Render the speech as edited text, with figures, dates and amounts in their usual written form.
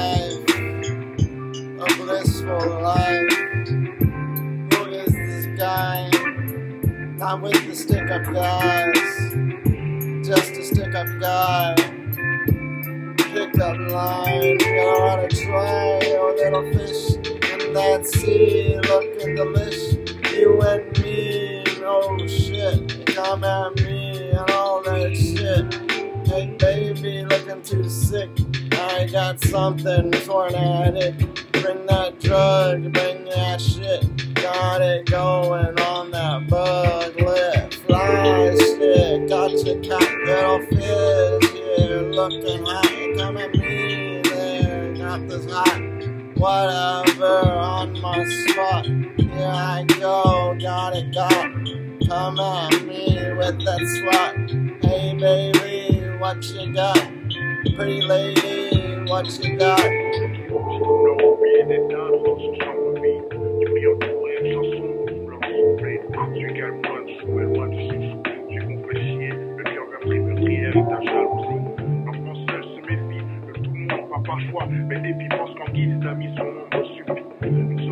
life, a blissful life. Who is this guy? Not with the stick-up guys, just a stick-up guy. Pick-up line, you're on a try, your little fish in that sea, looking delish. You and me, oh shit, you come at me and all that shit. Hey baby, looking too sick, I got something for an addict. Bring that drug, bring that shit, got it going on that bug lit fly shit. Got your cat little fish here, looking hot, you come at me there, got this hot whatever on my spot. Here I go, got it, come at me with that swat. Hey baby, what you got? Pretty lady, what you got? Parfois, mais des pensent qu'en guise d'amis, son nom me suffit.